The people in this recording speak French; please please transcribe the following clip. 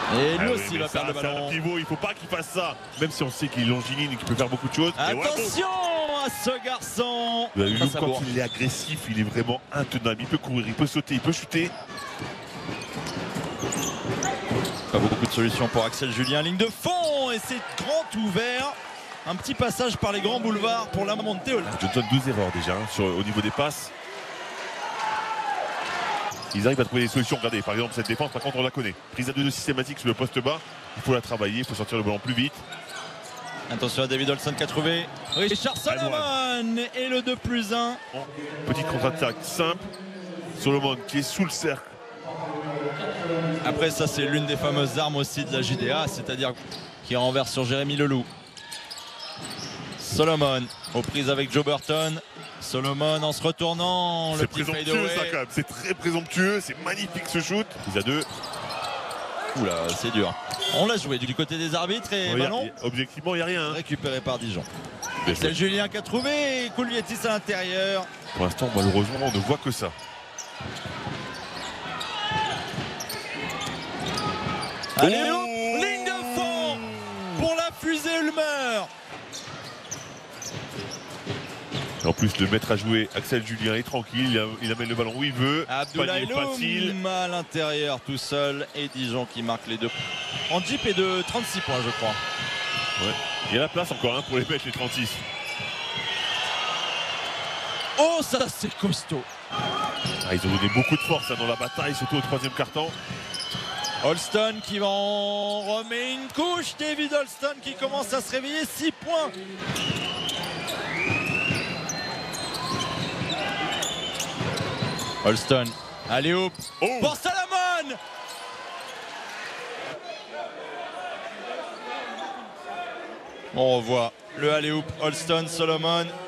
Et lui aussi va perdre le C'est ballon. un pivot, il ne faut pas qu'il fasse ça. Même si on sait qu'il est longiligne et qu'il peut faire beaucoup de choses. Attention à ce garçon. Vous avez vu, Face à quand Bourg. il est agressif, il est vraiment intenable. Il peut courir, il peut sauter, il peut shooter. Pas beaucoup de solutions pour Axel Julien. Ligne de fond et c'est grand ouvert. Un petit passage par les grands boulevards pour la montée. Johnson, 12 erreurs déjà au niveau des passes. Ils arrivent à trouver des solutions. Regardez, par exemple, cette défense, par contre, on la connaît. Prise à 2 systématique sur le poste bas. Il faut la travailler, il faut sortir le ballon plus vite. Attention à David Olson qui a trouvé Richard Solomon et le 2+1. Petite contre-attaque simple. Solomon qui est sous le cercle. Après ça, c'est l'une des fameuses armes aussi de la JDA, c'est-à-dire qui renverse sur Jérémy Leloup. Solomon aux prises avec Joe Burton. Solomon en se retournant. C'est présomptueux ça quand même. C'est très présomptueux. C'est magnifique ce shoot. Prise à 2. Oula, c'est dur. On l'a joué du côté des arbitres et ballon. Objectivement, il n'y a rien. Récupéré par Dijon. C'est Julien qui a trouvé. Kouliatis à l'intérieur. Pour l'instant, malheureusement, on ne voit que ça. Allez, ligne de fond pour la fusée Ulmer. En plus, le mettre à jouer, Axel Julien est tranquille, il amène le ballon où il veut. Abdoulaye Loum à l'intérieur tout seul et Dijon qui marque les 2. En Jeep est de 36 points, je crois. Ouais. Il y a la place encore pour les mettre, les 36. Oh, ça c'est costaud. Ils ont donné beaucoup de force dans la bataille, surtout au 3e quart-temps. Holston qui en remet une couche. David Holston qui commence à se réveiller. 6 points. Holston, allez hop pour Solomon. On revoit le alley-oop Holston, Solomon